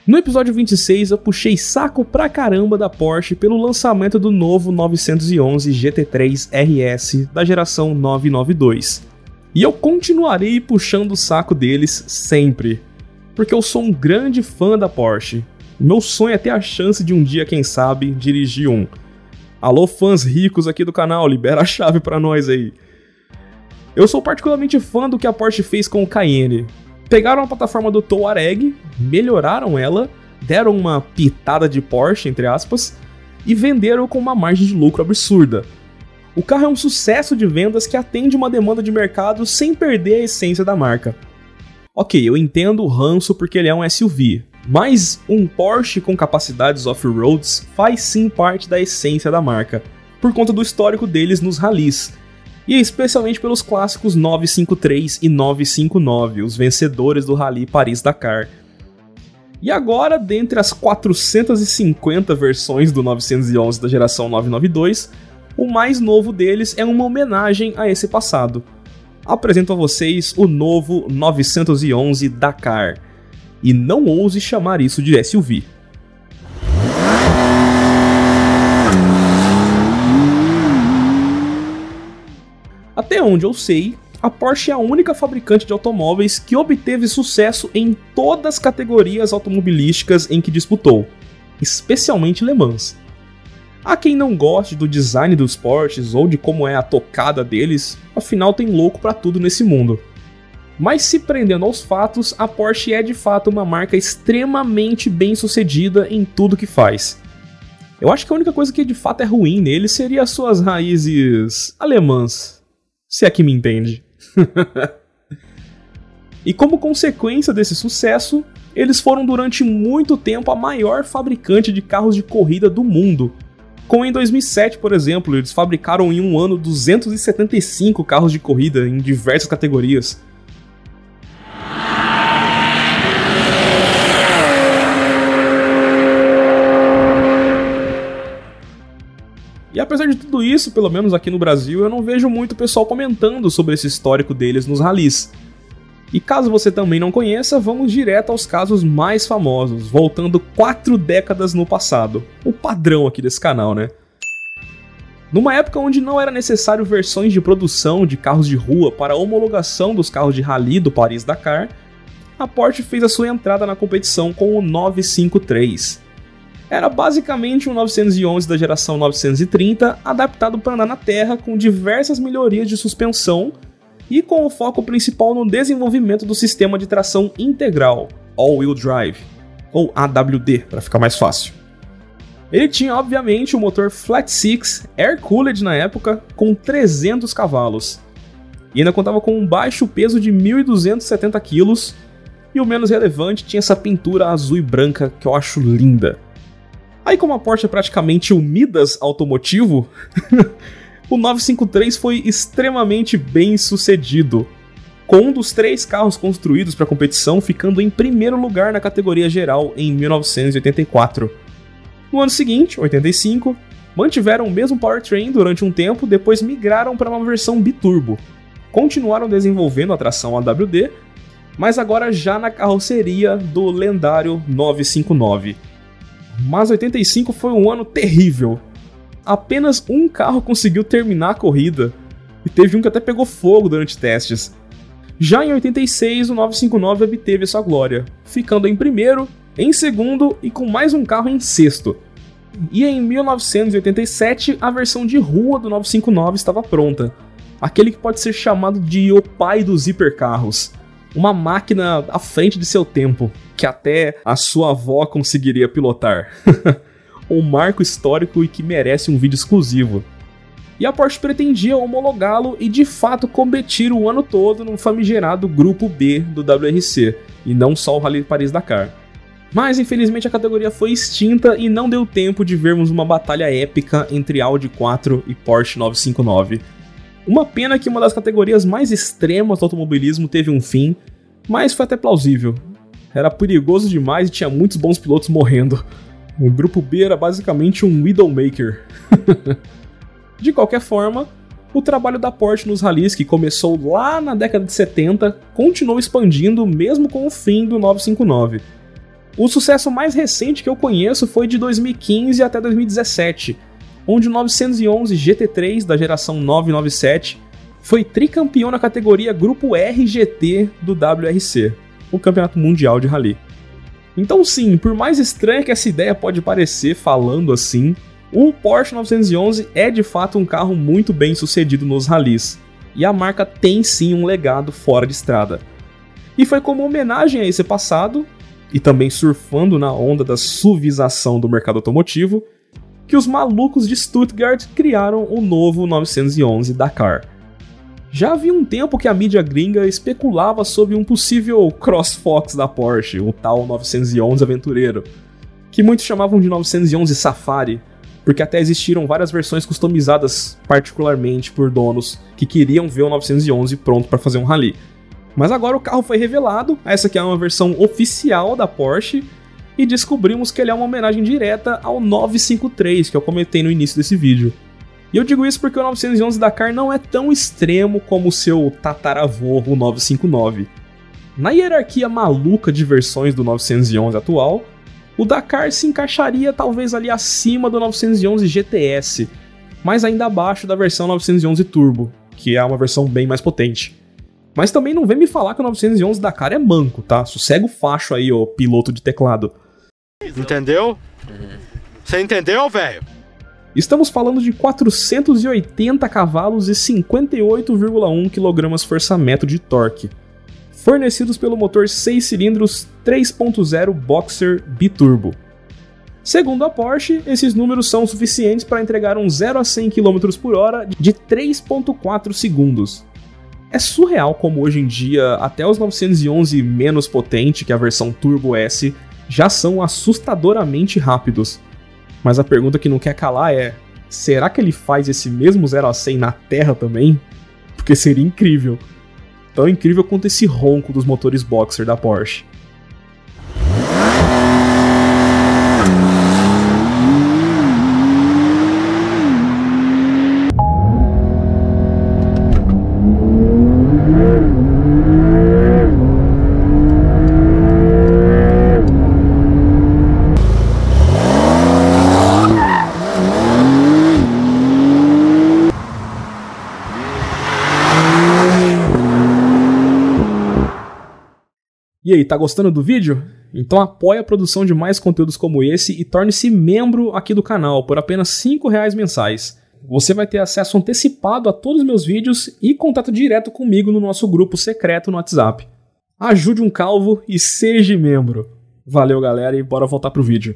No episódio 26 eu puxei saco pra caramba da Porsche pelo lançamento do novo 911 GT3 RS da geração 992. E eu continuarei puxando o saco deles sempre, porque eu sou um grande fã da Porsche. Meu sonho é ter a chance de um dia, quem sabe, dirigir um. Alô fãs ricos aqui do canal, libera a chave pra nós aí. Eu sou particularmente fã do que a Porsche fez com o Cayenne. Pegaram a plataforma do Touareg, melhoraram ela, deram uma pitada de Porsche, entre aspas, e venderam com uma margem de lucro absurda. O carro é um sucesso de vendas que atende uma demanda de mercado sem perder a essência da marca. Ok, eu entendo o ranço porque ele é um SUV, mas um Porsche com capacidades off-roads faz sim parte da essência da marca, por conta do histórico deles nos rallies, e especialmente pelos clássicos 953 e 959, os vencedores do Rally Paris-Dakar. E agora, dentre as 450 versões do 911 da geração 992, o mais novo deles é uma homenagem a esse passado. Apresento a vocês o novo 911 Dakar, e não ouse chamar isso de SUV. Até onde eu sei, a Porsche é a única fabricante de automóveis que obteve sucesso em todas as categorias automobilísticas em que disputou, especialmente Le Mans. Há quem não goste do design dos Porsches ou de como é a tocada deles, afinal tem louco pra tudo nesse mundo. Mas se prendendo aos fatos, a Porsche é de fato uma marca extremamente bem sucedida em tudo que faz. Eu acho que a única coisa que de fato é ruim nele seria as suas raízes alemãs. Se é que me entende. E como consequência desse sucesso, eles foram durante muito tempo a maior fabricante de carros de corrida do mundo. Como em 2007, por exemplo, eles fabricaram em um ano 275 carros de corrida em diversas categorias. E apesar de tudo isso, pelo menos aqui no Brasil, eu não vejo muito pessoal comentando sobre esse histórico deles nos rallies. E caso você também não conheça, vamos direto aos casos mais famosos, voltando 4 décadas no passado. O padrão aqui desse canal, né? Numa época onde não era necessário versões de produção de carros de rua para a homologação dos carros de rally do Paris-Dakar, a Porsche fez a sua entrada na competição com o 953. Era basicamente um 911 da geração 930, adaptado para andar na terra com diversas melhorias de suspensão e com o foco principal no desenvolvimento do sistema de tração integral, All-Wheel Drive, ou AWD, para ficar mais fácil. Ele tinha obviamente o motor Flat Six Air-Cooled na época, com 300 cavalos, e ainda contava com um baixo peso de 1.270 kg, e o menos relevante tinha essa pintura azul e branca que eu acho linda. Aí como a Porsche é praticamente o Midas automotivo, o 953 foi extremamente bem sucedido, com um dos 3 carros construídos para a competição ficando em primeiro lugar na categoria geral em 1984. No ano seguinte, 85, mantiveram o mesmo powertrain durante um tempo, depois migraram para uma versão biturbo. Continuaram desenvolvendo a tração AWD, mas agora já na carroceria do lendário 959. Mas 85 foi um ano terrível. Apenas um carro conseguiu terminar a corrida, e teve um que até pegou fogo durante testes. Já em 86, o 959 obteve sua glória, ficando em primeiro, em segundo e com mais um carro em sexto. E em 1987, a versão de rua do 959 estava pronta. Aquele que pode ser chamado de o pai dos hipercarros. Uma máquina à frente de seu tempo, que até a sua avó conseguiria pilotar. Um marco histórico e que merece um vídeo exclusivo. E a Porsche pretendia homologá-lo e de fato competir o ano todo no famigerado Grupo B do WRC, e não só o Rally Paris-Dakar. Mas infelizmente a categoria foi extinta e não deu tempo de vermos uma batalha épica entre Audi 4 e Porsche 959. Uma pena que uma das categorias mais extremas do automobilismo teve um fim, mas foi até plausível. Era perigoso demais e tinha muitos bons pilotos morrendo. O Grupo B era basicamente um Widowmaker. De qualquer forma, o trabalho da Porsche nos rallies, que começou lá na década de 70, continuou expandindo mesmo com o fim do 959. O sucesso mais recente que eu conheço foi de 2015 até 2017, onde o 911 GT3 da geração 997 foi tricampeão na categoria Grupo RGT do WRC, o Campeonato Mundial de Rally. Então sim, por mais estranha que essa ideia pode parecer falando assim, o Porsche 911 é de fato um carro muito bem sucedido nos rallies, e a marca tem sim um legado fora de estrada. E foi como homenagem a esse passado, e também surfando na onda da suavização do mercado automotivo, que os malucos de Stuttgart criaram o novo 911 Dakar. Já havia um tempo que a mídia gringa especulava sobre um possível CrossFox da Porsche, o tal 911 aventureiro, que muitos chamavam de 911 Safari, porque até existiram várias versões customizadas particularmente por donos que queriam ver o 911 pronto para fazer um rally. Mas agora o carro foi revelado, essa aqui é uma versão oficial da Porsche, e descobrimos que ele é uma homenagem direta ao 953, que eu comentei no início desse vídeo. E eu digo isso porque o 911 Dakar não é tão extremo como o seu tataravô, o 959. Na hierarquia maluca de versões do 911 atual, o Dakar se encaixaria talvez ali acima do 911 GTS, mas ainda abaixo da versão 911 Turbo, que é uma versão bem mais potente. Mas também não vem me falar que o 911 Dakar é manco, tá? Sossega o facho aí, ô piloto de teclado. Entendeu? Você entendeu, velho? Estamos falando de 480 cavalos e 58,1 kgfm de torque, fornecidos pelo motor 6 cilindros 3.0 Boxer Biturbo. Segundo a Porsche, esses números são suficientes para entregar um 0 a 100 km por hora de 3.4 segundos. É surreal como hoje em dia até os 911 menos potente que a versão Turbo S já são assustadoramente rápidos. Mas a pergunta que não quer calar é: será que ele faz esse mesmo 0 a 100 na Terra também? Porque seria incrível. Tão incrível quanto esse ronco dos motores Boxer da Porsche. E aí, tá gostando do vídeo? Então apoie a produção de mais conteúdos como esse e torne-se membro aqui do canal por apenas R$ 5 mensais. Você vai ter acesso antecipado a todos os meus vídeos e contato direto comigo no nosso grupo secreto no WhatsApp. Ajude um calvo e seja membro. Valeu, galera, e bora voltar pro vídeo.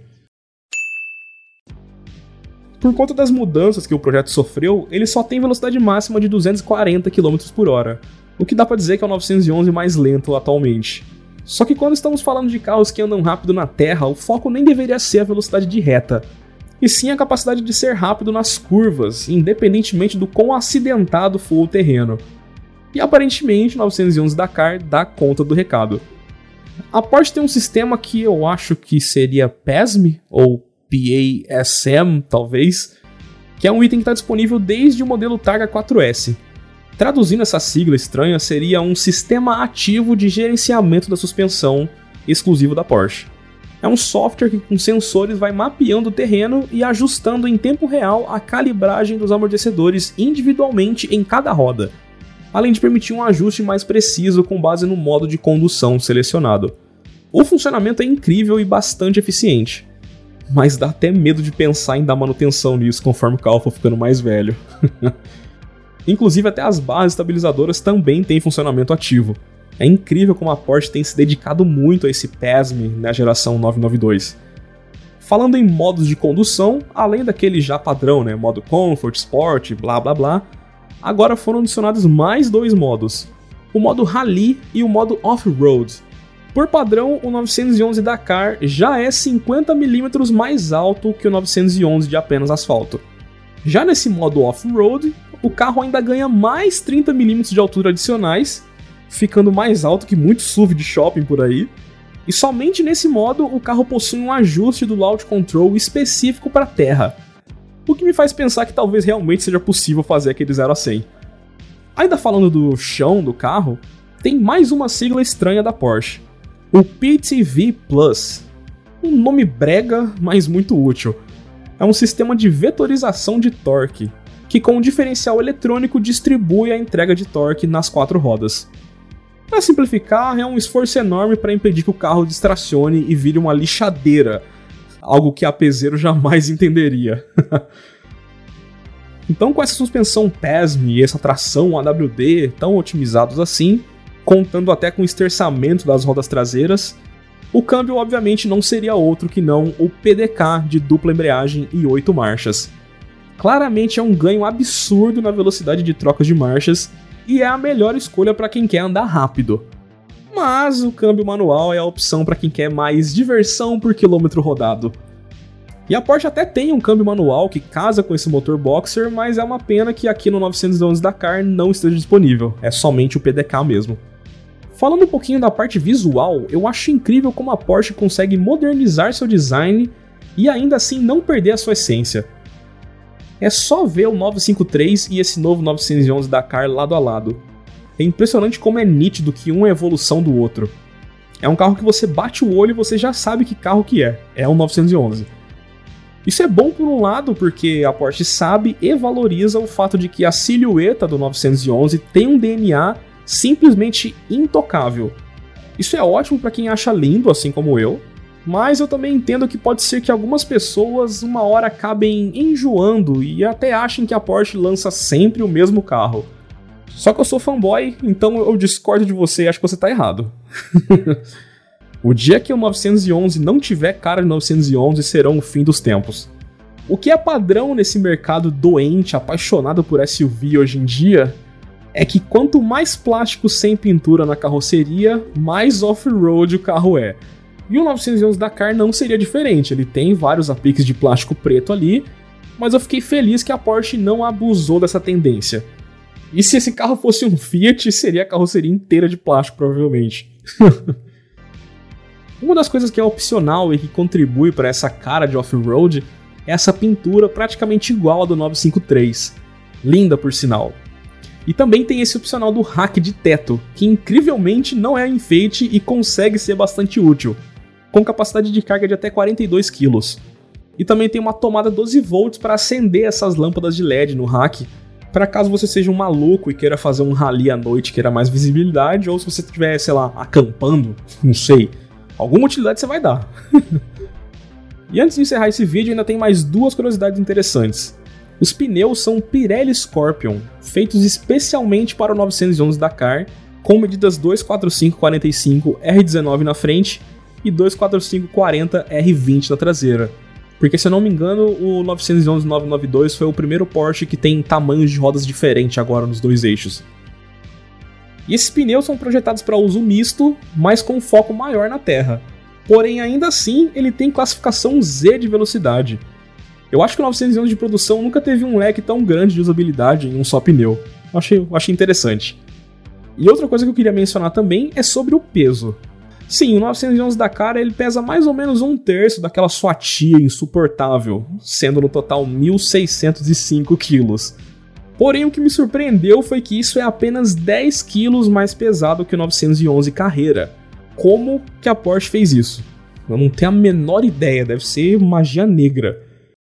Por conta das mudanças que o projeto sofreu, ele só tem velocidade máxima de 240 km por hora, o que dá pra dizer que é o 911 mais lento atualmente. Só que quando estamos falando de carros que andam rápido na terra, o foco nem deveria ser a velocidade de reta, e sim a capacidade de ser rápido nas curvas, independentemente do quão acidentado for o terreno. E aparentemente o 911 Dakar dá conta do recado. A Porsche tem um sistema que eu acho que seria PASM, ou PASM talvez, que é um item que está disponível desde o modelo Targa 4S. Traduzindo essa sigla estranha, seria um sistema ativo de gerenciamento da suspensão exclusivo da Porsche. É um software que com sensores vai mapeando o terreno e ajustando em tempo real a calibragem dos amortecedores individualmente em cada roda, além de permitir um ajuste mais preciso com base no modo de condução selecionado. O funcionamento é incrível e bastante eficiente, mas dá até medo de pensar em dar manutenção nisso conforme o carro for ficando mais velho. Inclusive até as barras estabilizadoras também têm funcionamento ativo. É incrível como a Porsche tem se dedicado muito a esse PASM na geração 992. Falando em modos de condução, além daquele já padrão, modo Comfort, Sport, blá blá blá, agora foram adicionados mais dois modos, o modo Rally e o modo Off-Road. Por padrão, o 911 Dakar já é 50 mm mais alto que o 911 de apenas asfalto. Já nesse modo Off-Road, o carro ainda ganha mais 30 mm de altura adicionais, ficando mais alto que muitos SUV de shopping por aí, e somente nesse modo o carro possui um ajuste do Launch Control específico para terra, o que me faz pensar que talvez realmente seja possível fazer aquele 0 a 100. Ainda falando do chão do carro, tem mais uma sigla estranha da Porsche, o PTV Plus, Um nome brega, mas muito útil. É um sistema de vetorização de torque, que com um diferencial eletrônico distribui a entrega de torque nas 4 rodas. Para simplificar, é um esforço enorme para impedir que o carro distracione e vire uma lixadeira, algo que a peseiro jamais entenderia. Então, com essa suspensão PESM e essa tração AWD tão otimizados assim, contando até com o esterçamento das rodas traseiras, o câmbio obviamente não seria outro que não o PDK de dupla embreagem e 8 marchas. Claramente é um ganho absurdo na velocidade de trocas de marchas e é a melhor escolha para quem quer andar rápido. Mas o câmbio manual é a opção para quem quer mais diversão por quilômetro rodado. E a Porsche até tem um câmbio manual que casa com esse motor boxer, mas é uma pena que aqui no 911 Dakar não esteja disponível, é somente o PDK mesmo. Falando um pouquinho da parte visual, eu acho incrível como a Porsche consegue modernizar seu design e ainda assim não perder a sua essência. É só ver o 953 e esse novo 911 Dakar lado a lado. É impressionante como é nítido que um é evolução do outro. É um carro que você bate o olho e você já sabe que carro que é um 911. Isso é bom por um lado porque a Porsche sabe e valoriza o fato de que a silhueta do 911 tem um DNA simplesmente intocável. Isso é ótimo para quem acha lindo, assim como eu, mas eu também entendo que pode ser que algumas pessoas uma hora acabem enjoando e até achem que a Porsche lança sempre o mesmo carro. Só que eu sou fanboy, então eu discordo de você e acho que você tá errado. O dia que o 911 não tiver cara de 911 será o fim dos tempos. O que é padrão nesse mercado doente, apaixonado por SUV hoje em dia, é que quanto mais plástico sem pintura na carroceria, mais off-road o carro é. E o 911 Dakar não seria diferente, ele tem vários apliques de plástico preto ali, mas eu fiquei feliz que a Porsche não abusou dessa tendência. E se esse carro fosse um Fiat, seria a carroceria inteira de plástico, provavelmente. Uma das coisas que é opcional e que contribui para essa cara de off-road é essa pintura praticamente igual à do 953. Linda, por sinal. E também tem esse opcional do rack de teto, que incrivelmente não é enfeite e consegue ser bastante útil, com capacidade de carga de até 42 kg. E também tem uma tomada 12 volts para acender essas lâmpadas de LED no rack, para caso você seja um maluco e queira fazer um rally à noite, queira mais visibilidade, ou se você estiver, sei lá, acampando, não sei, alguma utilidade você vai dar. E antes de encerrar esse vídeo, ainda tem mais 2 curiosidades interessantes. Os pneus são Pirelli Scorpion, feitos especialmente para o 911 Dakar, com medidas 245/45 R19 na frente e 245/40 R20 na traseira. Porque, se eu não me engano, o 911 992 foi o primeiro Porsche que tem tamanhos de rodas diferentes agora nos 2 eixos. E esses pneus são projetados para uso misto, mas com foco maior na terra. Porém, ainda assim, ele tem classificação Z de velocidade. Eu acho que o 911 de produção nunca teve um leque tão grande de usabilidade em um só pneu. Achei interessante. E outra coisa que eu queria mencionar também é sobre o peso. Sim, o 911 Dakar ele pesa mais ou menos 1/3 daquela sua tia insuportável, sendo no total 1.605 kg. Porém, o que me surpreendeu foi que isso é apenas 10 kg mais pesado que o 911 Carrera. Como que a Porsche fez isso? Eu não tenho a menor ideia, deve ser magia negra.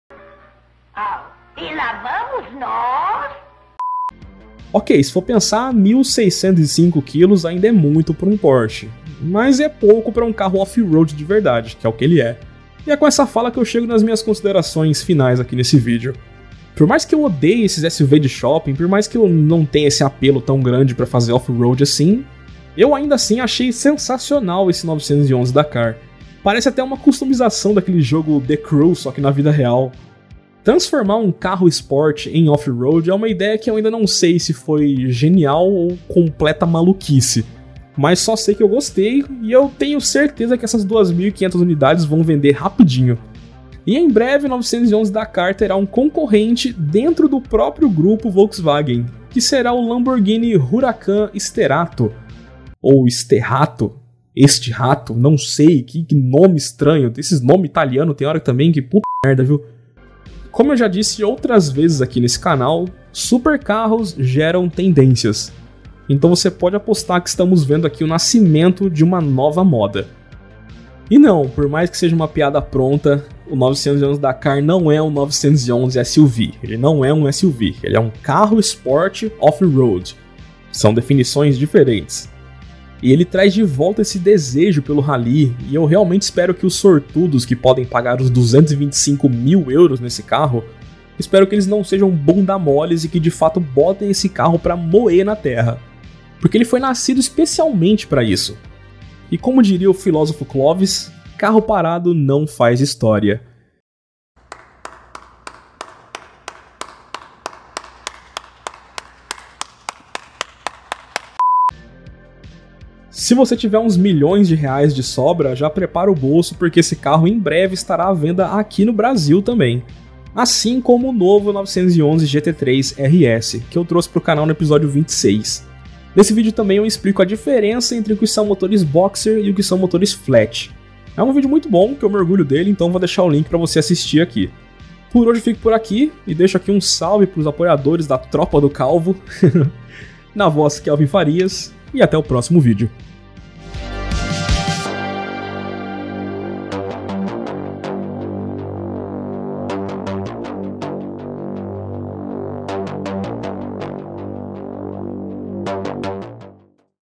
E lá vamos nós! Ok, se for pensar, 1.605 kg ainda é muito para um Porsche, mas é pouco para um carro off-road de verdade, que é o que ele é. E é com essa fala que eu chego nas minhas considerações finais aqui nesse vídeo. Por mais que eu odeie esses SUV de shopping, por mais que eu não tenha esse apelo tão grande para fazer off-road assim, eu ainda assim achei sensacional esse 911 Dakar. Parece até uma customização daquele jogo The Crew, só que na vida real. Transformar um carro sport em off-road é uma ideia que eu ainda não sei se foi genial ou completa maluquice. Mas só sei que eu gostei e eu tenho certeza que essas 2.500 unidades vão vender rapidinho. E em breve o 911 Dakar terá um concorrente dentro do próprio grupo Volkswagen, que será o Lamborghini Huracan Sterato. Ou Sterrato, este rato, não sei, que nome estranho, esses nomes italianos tem hora também que puta merda, viu? Como eu já disse outras vezes aqui nesse canal, supercarros geram tendências. Então você pode apostar que estamos vendo aqui o nascimento de uma nova moda. E não, por mais que seja uma piada pronta, o 911 Dakar não é um 911 SUV. Ele não é um SUV, ele é um carro esporte off-road. São definições diferentes. E ele traz de volta esse desejo pelo rally, e eu realmente espero que os sortudos que podem pagar os 225 mil euros nesse carro, espero que eles não sejam bunda moles e que de fato botem esse carro pra moer na terra. Porque ele foi nascido especialmente para isso. E como diria o filósofo Clovis, carro parado não faz história. Se você tiver uns milhões de reais de sobra, já prepara o bolso porque esse carro em breve estará à venda aqui no Brasil também. Assim como o novo 911 GT3 RS, que eu trouxe para o canal no episódio 26. Nesse vídeo também eu explico a diferença entre o que são motores boxer e o que são motores flat. É um vídeo muito bom, que eu me orgulho dele, então vou deixar o link para você assistir aqui. Por hoje eu fico por aqui e deixo aqui um salve para os apoiadores da Tropa do Calvo, na voz Kelvin Farias, e até o próximo vídeo.